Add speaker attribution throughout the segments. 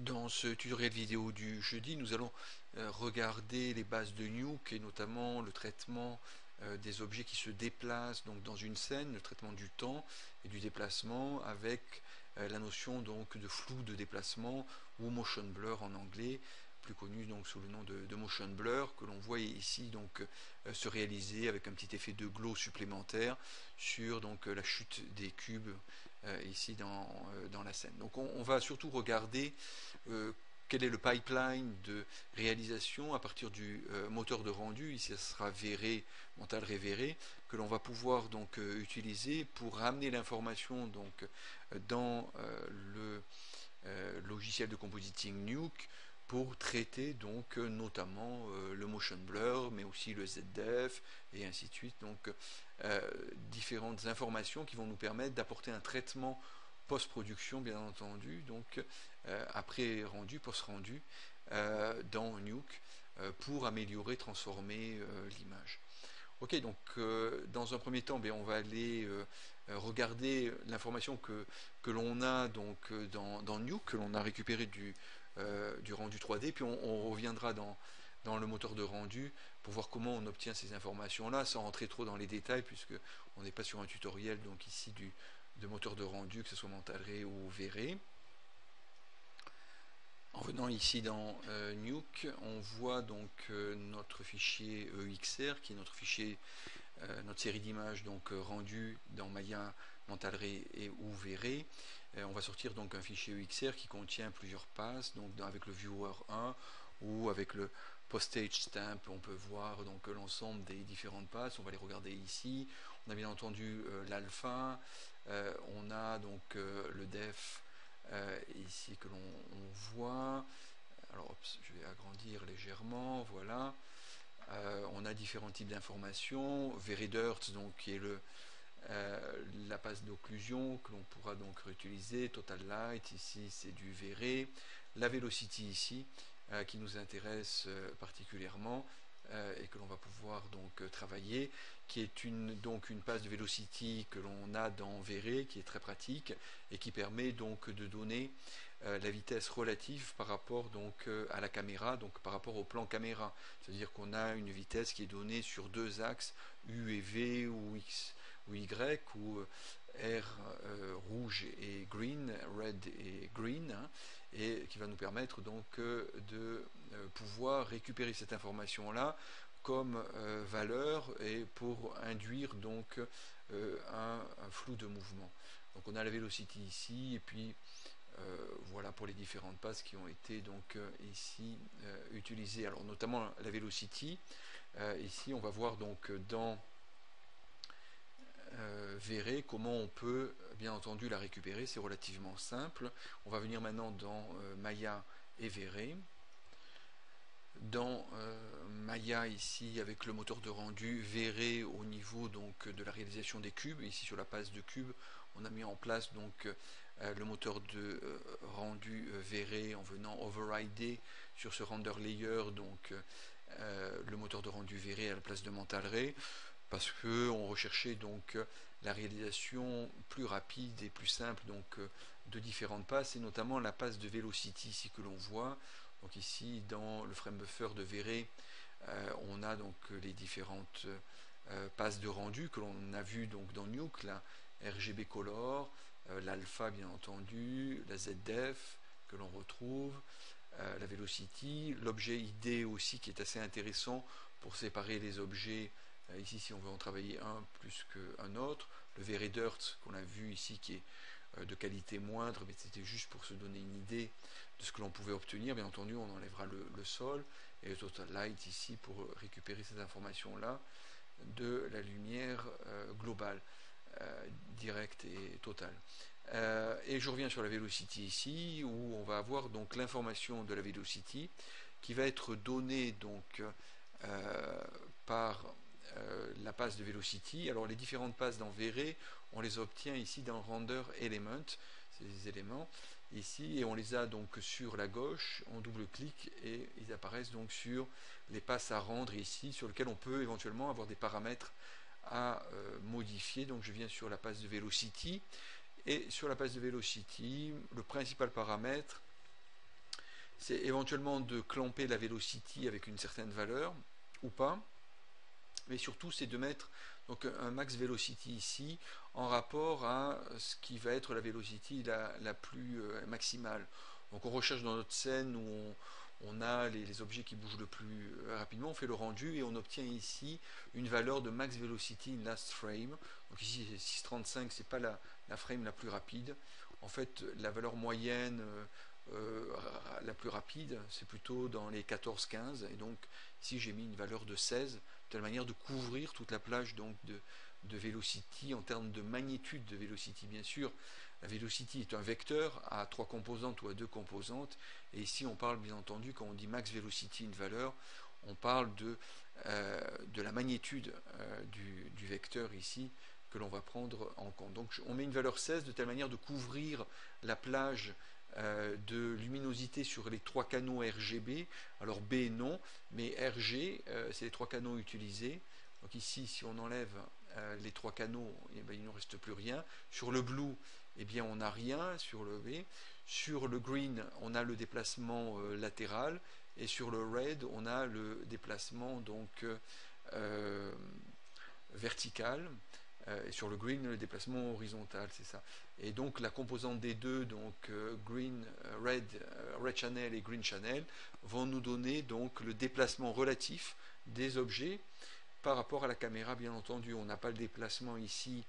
Speaker 1: Dans ce tutoriel vidéo du jeudi, nous allons regarder les bases de Nuke et notamment le traitement des objets qui se déplacent donc dans une scène, le traitement du temps et du déplacement avec la notion donc de flou de déplacement ou motion blur en anglais, plus connu donc sous le nom de motion blur, que l'on voit ici donc se réaliser avec un petit effet de glow supplémentaire sur donc la chute des cubes ici dans la scène. Donc on va surtout regarder quel est le pipeline de réalisation à partir du moteur de rendu. Ici, ce sera Vray, Mental Ray Vray, que l'on va pouvoir donc utiliser pour ramener l'information donc dans le logiciel de compositing Nuke pour traiter donc notamment le motion blur, mais aussi le ZDF et ainsi de suite. Donc différentes informations qui vont nous permettre d'apporter un traitement post-production, bien entendu, donc après rendu, post-rendu, dans Nuke, pour améliorer, transformer l'image. Ok, donc dans un premier temps, on va aller regarder l'information que l'on a donc dans Nuke, que l'on a récupéré du rendu 3D, puis on reviendra dans le moteur de rendu pour voir comment on obtient ces informations-là, sans rentrer trop dans les détails, puisque on n'est pas sur un tutoriel donc ici de moteur de rendu, que ce soit Mental Ray ou Vray. En venant ici dans Nuke, on voit donc notre fichier EXR, qui est notre fichier, notre série d'images donc rendues dans Maya, Mental Ray et ou Vray. On va sortir donc un fichier EXR qui contient plusieurs passes, donc avec le viewer 1 ou avec le postage stamp, on peut voir donc l'ensemble des différentes passes. On va les regarder ici. On a bien entendu l'alpha, on a donc le def ici que l'on voit. Alors je vais agrandir légèrement, voilà. On a différents types d'informations. VaryDirt, donc qui est la passe d'occlusion que l'on pourra donc réutiliser. Total Light, ici c'est du Vray. La Velocity ici, qui nous intéresse particulièrement et que l'on va pouvoir donc travailler, qui est donc une passe de Velocity que l'on a dans Vray, qui est très pratique et qui permet donc de donner la vitesse relative par rapport donc à la caméra, donc par rapport au plan caméra. C'est-à-dire qu'on a une vitesse qui est donnée sur deux axes, U et V ou X ou Y, ou R rouge et green, red et green, hein, et qui va nous permettre donc de pouvoir récupérer cette information-là comme valeur et pour induire donc un flou de mouvement. Donc on a la velocity ici, et puis voilà pour les différentes passes qui ont été donc ici utilisées. Alors notamment la velocity, ici on va voir donc dans Vray comment on peut bien entendu la récupérer. C'est relativement simple. On va venir maintenant dans Maya et Vray. Dans Maya ici avec le moteur de rendu, Vray au niveau donc de la réalisation des cubes. Ici sur la passe de cube, on a mis en place donc le moteur de rendu Vray en venant overrider sur ce render layer donc le moteur de rendu Vray à la place de Mental Ray, parce que on recherchait donc la réalisation plus rapide et plus simple donc de différentes passes, et notamment la passe de Velocity ici que l'on voit. Donc ici dans le frame buffer de Vray, on a donc les différentes passes de rendu que l'on a vu donc dans Nuke, la RGB Color, l'alpha bien entendu, la ZDF que l'on retrouve, la Velocity, l'objet ID aussi qui est assez intéressant pour séparer les objets. Ici, si on veut en travailler un plus qu'un autre, le VaryDirt qu'on a vu ici qui est de qualité moindre, mais c'était juste pour se donner une idée de ce que l'on pouvait obtenir. Bien entendu, on enlèvera le sol, et le Total Light ici pour récupérer cette information-là de la lumière globale, directe et totale. Et je reviens sur la Velocity ici, où on va avoir donc l'information de la Velocity qui va être donnée donc par la passe de Velocity. Alors les différentes passes dans Vray, on les obtient ici dans Render Element, ces éléments ici, et on les a donc sur la gauche, on double-clique et ils apparaissent donc sur les passes à rendre ici, sur lesquelles on peut éventuellement avoir des paramètres à modifier. Donc je viens sur la passe de Velocity, et sur la passe de Velocity, le principal paramètre c'est éventuellement de clamper la velocity avec une certaine valeur ou pas, mais surtout c'est de mettre donc un max velocity ici en rapport à ce qui va être la velocity la plus maximale. Donc on recherche dans notre scène où on a les objets qui bougent le plus rapidement, on fait le rendu et on obtient ici une valeur de max velocity in last frame. Donc ici 6,35, c'est pas la frame la plus rapide. En fait, la valeur moyenne la plus rapide, c'est plutôt dans les 14-15, et donc ici j'ai mis une valeur de 16, de telle manière de couvrir toute la plage donc de velocity en termes de magnitude de velocity. Bien sûr, la velocity est un vecteur à 3 composantes ou à 2 composantes, et ici on parle bien entendu, quand on dit max velocity une valeur, on parle de la magnitude du vecteur ici que l'on va prendre en compte. Donc on met une valeur 16 de telle manière de couvrir la plage de luminosité sur les 3 canaux RGB. Alors B non, mais RG c'est les 3 canaux utilisés. Donc ici si on enlève les 3 canaux, eh bien, il ne reste plus rien. Sur le blue, eh bien, on n'a rien. Sur le B, sur le green, on a le déplacement latéral, et sur le red, on a le déplacement donc vertical. Et sur le green, le déplacement horizontal, c'est ça. Et donc la composante des deux, donc red channel et green channel, vont nous donner donc le déplacement relatif des objets par rapport à la caméra. Bien entendu, on n'a pas le déplacement ici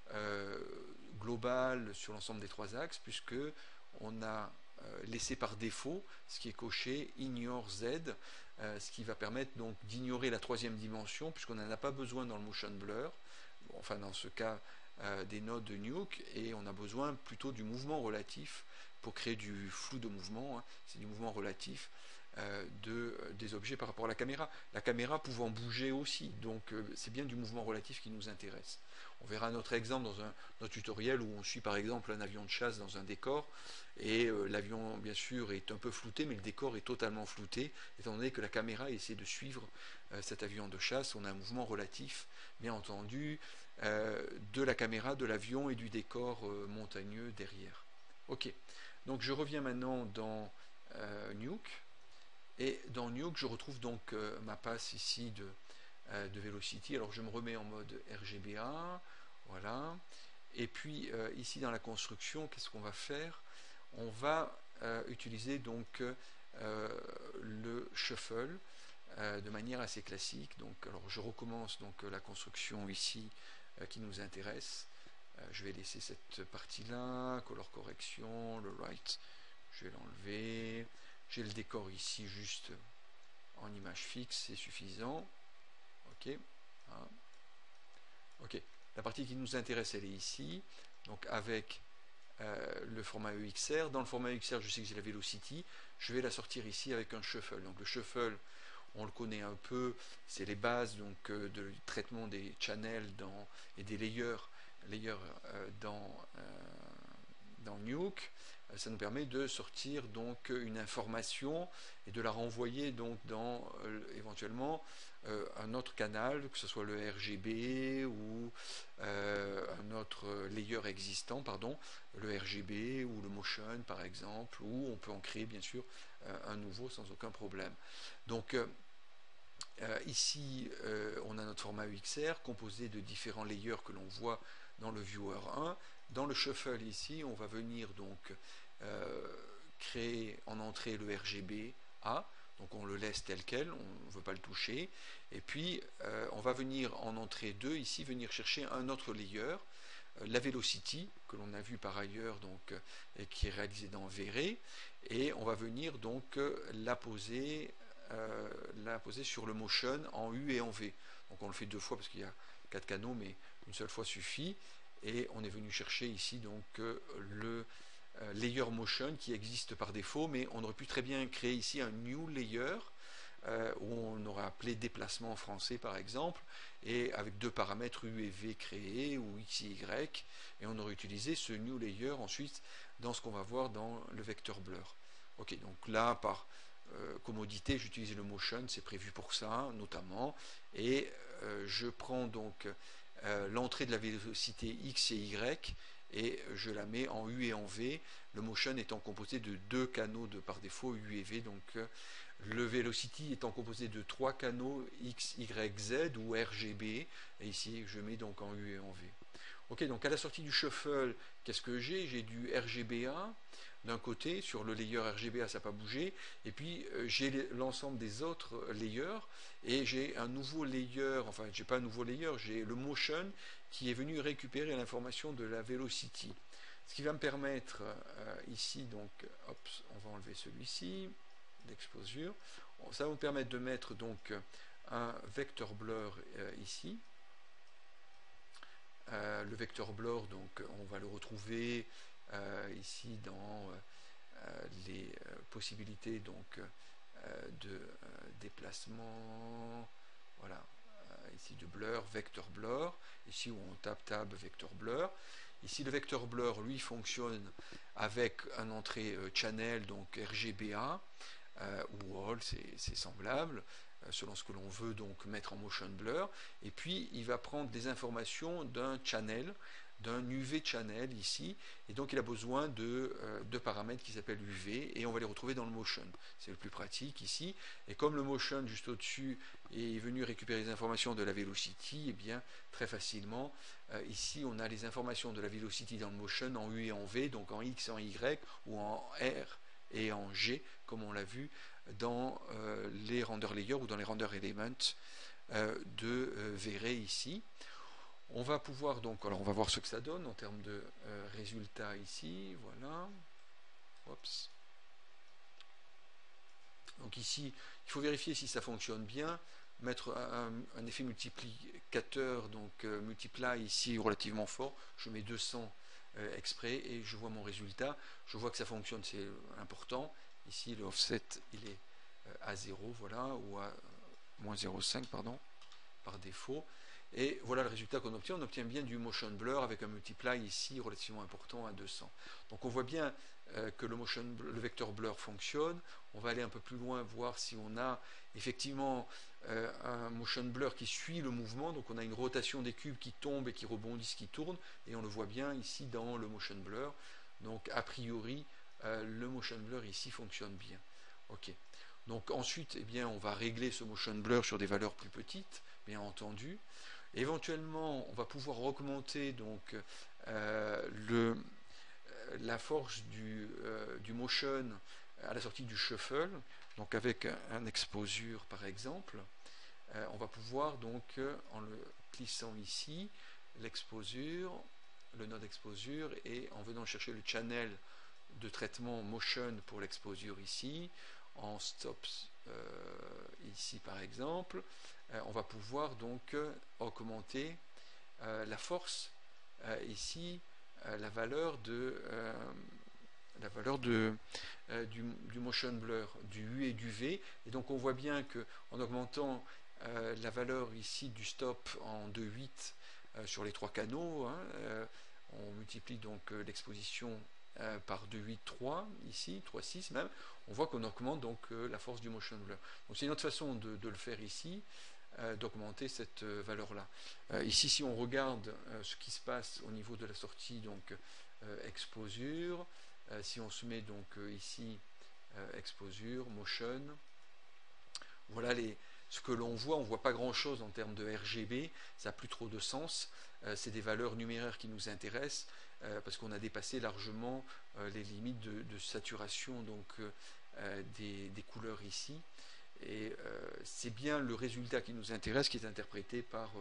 Speaker 1: global sur l'ensemble des 3 axes, puisque on a laissé par défaut ce qui est coché ignore Z, ce qui va permettre donc d'ignorer la 3e dimension, puisqu'on n'en a pas besoin dans le motion blur, enfin dans ce cas des nodes de Nuke, et on a besoin plutôt du mouvement relatif pour créer du flou de mouvement, hein, c'est du mouvement relatif des objets par rapport à la caméra pouvant bouger aussi, donc c'est bien du mouvement relatif qui nous intéresse. On verra un autre exemple dans un tutoriel où on suit par exemple un avion de chasse dans un décor, et l'avion bien sûr est un peu flouté, mais le décor est totalement flouté, étant donné que la caméra essaie de suivre cet avion de chasse. On a un mouvement relatif, bien entendu, de la caméra, de l'avion et du décor montagneux derrière. Ok, donc je reviens maintenant dans Nuke, et dans Nuke je retrouve donc ma passe ici de Velocity. Alors je me remets en mode RGBA, voilà, et puis ici dans la construction, qu'est-ce qu'on va faire? On va utiliser donc le shuffle de manière assez classique. Donc, alors je recommence donc la construction ici qui nous intéresse. Je vais laisser cette partie-là, color correction, le right, je vais l'enlever. J'ai le décor ici juste en image fixe, c'est suffisant. Ok. Hein. Ok. La partie qui nous intéresse, elle est ici. Donc avec le format EXR. Dans le format EXR, je sais que j'ai la velocity. Je vais la sortir ici avec un shuffle. Donc le shuffle, on le connaît un peu, c'est les bases donc de traitement des channels et des layers dans Nuke. Ça nous permet de sortir donc une information et de la renvoyer donc dans éventuellement un autre canal, que ce soit le RGB ou un autre layer existant, pardon, le RGB ou le motion par exemple, ou on peut en créer bien sûr un nouveau sans aucun problème. Donc ici on a notre format UXR composé de différents layers que l'on voit dans le viewer 1. Dans le shuffle ici, on va venir donc créer en entrée le RGB A, donc on le laisse tel quel, on ne veut pas le toucher, et puis on va venir en entrée 2 ici, venir chercher un autre layer, la velocity, que l'on a vu par ailleurs donc, et qui est réalisée dans VRE, et on va venir donc la poser sur le motion en U et en V. Donc on le fait 2 fois parce qu'il y a 4 canaux, mais une seule fois suffit. Et on est venu chercher ici donc le layer motion qui existe par défaut, mais on aurait pu très bien créer ici un new layer où on aurait appelé déplacement en français par exemple, et avec 2 paramètres U et V créés, ou X et Y, et on aurait utilisé ce new layer ensuite dans ce qu'on va voir dans le vecteur blur. Ok, donc là par commodité j'utilise le motion, c'est prévu pour ça notamment, et je prends donc l'entrée de la vélocité X et Y, et je la mets en U et en V, le motion étant composé de 2 canaux par défaut U et V, donc le velocity étant composé de 3 canaux X, Y, Z ou RGB, et ici je mets donc en U et en V. Ok, donc à la sortie du shuffle, qu'est-ce que j'ai? J'ai du RGBA d'un côté, sur le layer RGBA ça n'a pas bougé, et puis j'ai l'ensemble des autres layers, et j'ai un nouveau layer, enfin j'ai pas un nouveau layer, j'ai le motion qui est venu récupérer l'information de la velocity. Ce qui va me permettre ici, donc, hop, on va enlever celui-ci, d'exposure, ça va me permettre de mettre donc un vector blur ici. Le vecteur blur, donc on va le retrouver ici dans les possibilités donc de déplacement, voilà, ici de blur, vecteur blur, ici où on tape tab vecteur blur. Ici le vecteur blur lui fonctionne avec un entrée channel, donc RGBA ou all, c'est semblable selon ce que l'on veut donc mettre en motion blur, et puis il va prendre des informations d'un channel, d'un UV channel ici, et donc il a besoin de paramètres qui s'appellent UV, et on va les retrouver dans le motion. C'est le plus pratique ici, et comme le motion juste au-dessus est venu récupérer les informations de la velocity, et bien très facilement, ici on a les informations de la velocity dans le motion en U et en V, donc en X, en Y, ou en R et en G, comme on l'a vu dans les render layers ou dans les render elements de V-Ray ici. On va pouvoir donc, alors on va voir ce que ça donne en termes de résultats ici, voilà. Oups. Donc ici, il faut vérifier si ça fonctionne bien, mettre un effet multiplicateur, donc multiply ici relativement fort, je mets 200 exprès et je vois mon résultat, je vois que ça fonctionne, c'est important. Ici le offset il est à 0, voilà, ou à moins 0,5 pardon, par défaut. Et voilà le résultat qu'on obtient. On obtient bien du motion blur avec un multiply ici relativement important à 200. Donc on voit bien que le vecteur blur fonctionne. On va aller un peu plus loin, voir si on a effectivement un motion blur qui suit le mouvement. Donc on a une rotation des cubes qui tombent et qui rebondissent, qui tournent. Et on le voit bien ici dans le motion blur. Donc a priori, le motion blur ici fonctionne bien. Ok. Donc ensuite, eh bien, on va régler ce motion blur sur des valeurs plus petites, bien entendu. Éventuellement, on va pouvoir augmenter donc la force du motion à la sortie du shuffle, donc avec un exposure par exemple. On va pouvoir donc, en le plissant ici, l'exposure, le node exposure, et en venant chercher le channel de traitement motion pour l'exposure ici, en stops ici par exemple, on va pouvoir donc augmenter la force ici, la valeur du motion blur, du U et du V, et donc on voit bien que en augmentant la valeur ici du stop en 2,8 sur les 3 canaux, hein, on multiplie donc l'exposition par 2,8,3 ici, 3,6 même, on voit qu'on augmente donc la force du motion blur. Donc c'est une autre façon de le faire ici, d'augmenter cette valeur-là. Ici, si on regarde ce qui se passe au niveau de la sortie, donc exposure, si on se met donc ici exposure, motion, voilà ce que l'on voit. On ne voit pas grand-chose en termes de RGB, ça n'a plus trop de sens. C'est des valeurs numéraires qui nous intéressent parce qu'on a dépassé largement les limites de saturation donc, des couleurs ici. Et c'est bien le résultat qui nous intéresse, qui est interprété par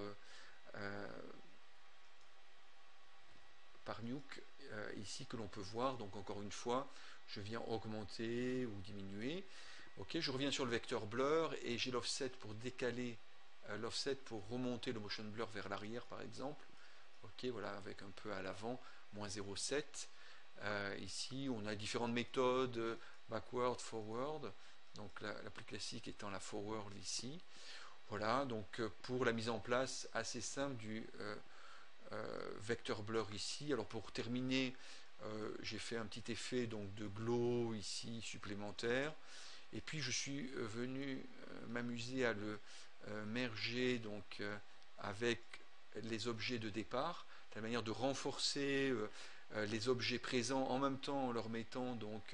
Speaker 1: Nuke ici, que l'on peut voir. Donc encore une fois, je viens augmenter ou diminuer. Ok, je reviens sur le vecteur blur et j'ai l'offset pour décaler, l'offset pour remonter le motion blur vers l'arrière par exemple. Ok, voilà, avec un peu à l'avant, moins 0,7. Ici, on a différentes méthodes, backward, forward. Donc la plus classique étant la forward ici. Voilà, donc pour la mise en place assez simple du vecteur blur ici. Alors pour terminer, j'ai fait un petit effet donc de glow ici supplémentaire. Et puis je suis venu m'amuser à le merger donc avec les objets de départ, de la manière de renforcer les objets présents en même temps en leur mettant donc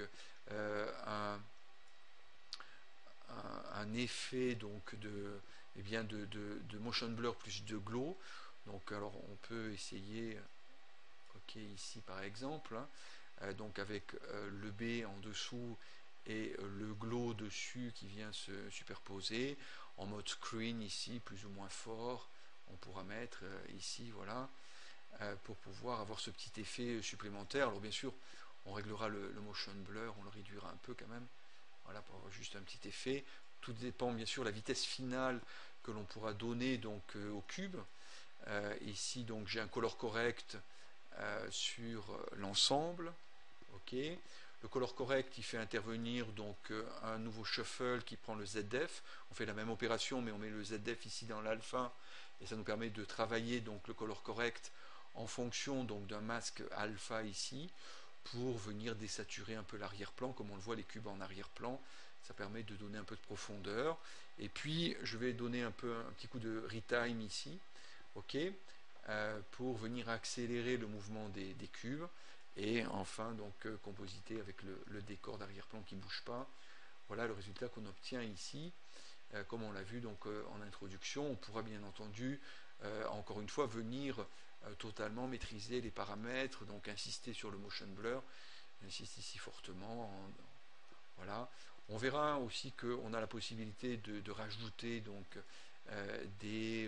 Speaker 1: un effet donc eh bien de motion blur plus de glow. Donc alors on peut essayer, ok, ici par exemple, hein, donc avec le B en dessous et le glow dessus qui vient se superposer en mode screen ici plus ou moins fort. On pourra mettre ici, voilà, pour pouvoir avoir ce petit effet supplémentaire. Alors bien sûr on réglera le motion blur, on le réduira un peu quand même, voilà, pour avoir juste un petit effet. Tout dépend bien sûr de la vitesse finale que l'on pourra donner donc au cube. Ici donc j'ai un color correct sur l'ensemble. Ok. Le color correct il fait intervenir donc un nouveau shuffle qui prend le ZDF. On fait la même opération mais on met le ZDF ici dans l'alpha et ça nous permet de travailler donc le color correct en fonction donc d'un masque alpha ici pour venir désaturer un peu l'arrière-plan. Comme on le voit, les cubes en arrière-plan, ça permet de donner un peu de profondeur. Et puis je vais donner un petit coup de retime ici, ok, pour venir accélérer le mouvement des cubes et enfin donc compositer avec le décor d'arrière-plan qui ne bouge pas. Voilà le résultat qu'on obtient ici. Comme on l'a vu donc en introduction, on pourra bien entendu encore une fois venir totalement maîtriser les paramètres, donc insister sur le motion blur. J'insiste ici fortement. Voilà. On verra aussi qu'on a la possibilité de rajouter donc des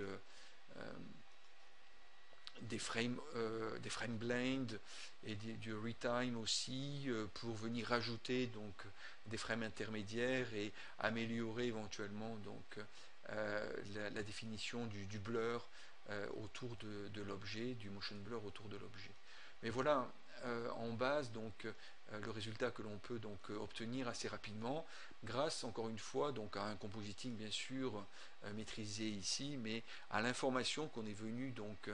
Speaker 1: frame blend et du retime aussi pour venir rajouter donc des frames intermédiaires et améliorer éventuellement donc la définition du blur autour de l'objet, du motion blur autour de l'objet. Mais voilà en base donc le résultat que l'on peut donc obtenir assez rapidement grâce encore une fois donc à un compositing bien sûr maîtrisé ici, mais à l'information qu'on est venu donc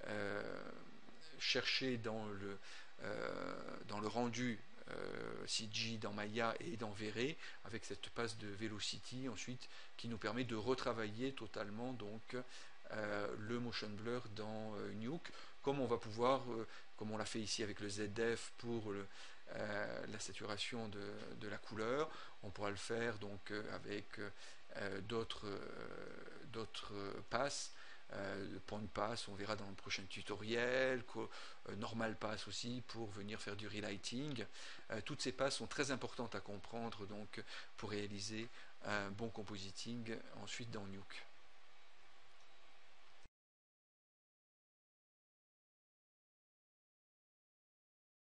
Speaker 1: chercher dans le rendu CG dans Maya et dans Vray avec cette passe de velocity ensuite qui nous permet de retravailler totalement donc le motion blur dans Nuke, comme on va pouvoir, comme on l'a fait ici avec le ZF pour la saturation de la couleur, on pourra le faire donc avec d'autres passes. Point pass, on verra dans le prochain tutoriel, normal pass aussi pour venir faire du relighting. Toutes ces passes sont très importantes à comprendre donc pour réaliser un bon compositing ensuite dans Nuke.